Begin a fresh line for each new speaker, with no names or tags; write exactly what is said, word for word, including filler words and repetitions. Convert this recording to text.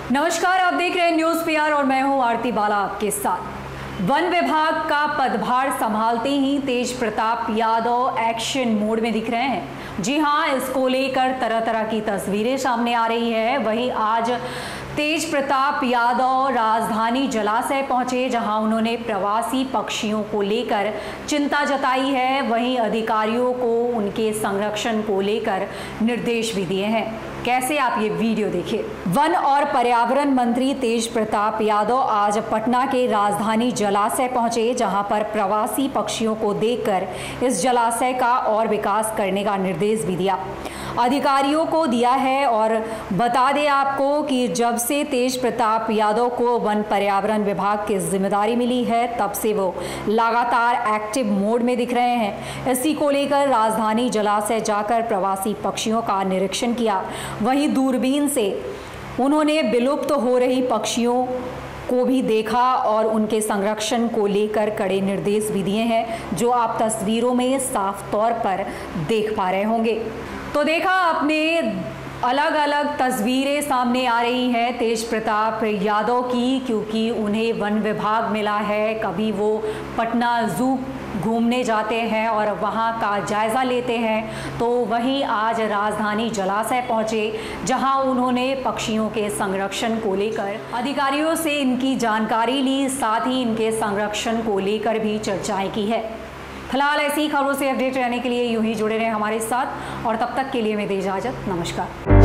नमस्कार, आप देख रहे हैं न्यूज पीआर और मैं हूं आरती बाला आपके साथ। वन विभाग का पदभार संभालते ही तेज प्रताप यादव एक्शन मोड में दिख रहे हैं। जी हां, इसको लेकर तरह तरह की तस्वीरें सामने आ रही है। वहीं आज तेज प्रताप यादव राजधानी जलाशय पहुंचे, जहां उन्होंने प्रवासी पक्षियों को लेकर चिंता जताई है। वहीं अधिकारियों को उनके संरक्षण को लेकर निर्देश भी दिए हैं। कैसे, आप ये वीडियो देखिए। वन और पर्यावरण मंत्री तेज प्रताप यादव आज पटना के राजधानी जलाशय पहुंचे, जहां पर प्रवासी पक्षियों को देखकर इस जलाशय का और विकास करने का निर्देश भी दिया, अधिकारियों को दिया है। और बता दें आपको कि जब से तेज प्रताप यादव को वन पर्यावरण विभाग की जिम्मेदारी मिली है, तब से वो लगातार एक्टिव मोड में दिख रहे हैं। इसी को लेकर राजधानी जलाशय जाकर प्रवासी पक्षियों का निरीक्षण किया। वहीं दूरबीन से उन्होंने विलुप्त हो रही पक्षियों को भी देखा और उनके संरक्षण को लेकर कड़े निर्देश भी दिए हैं, जो आप तस्वीरों में साफ तौर पर देख पा रहे होंगे। तो देखा आपने, अलग अलग तस्वीरें सामने आ रही हैं तेज प्रताप यादव की, क्योंकि उन्हें वन विभाग मिला है। कभी वो पटना जू घूमने जाते हैं और वहाँ का जायज़ा लेते हैं, तो वहीं आज राजधानी जलाशय पहुँचे, जहाँ उन्होंने पक्षियों के संरक्षण को लेकर अधिकारियों से इनकी जानकारी ली, साथ ही इनके संरक्षण को लेकर भी चर्चाएं की है। फिलहाल ऐसी खबरों से अपडेट रहने के लिए यूं ही जुड़े रहें हमारे साथ, और तब तक के लिए मैं दे इजाज़त। नमस्कार।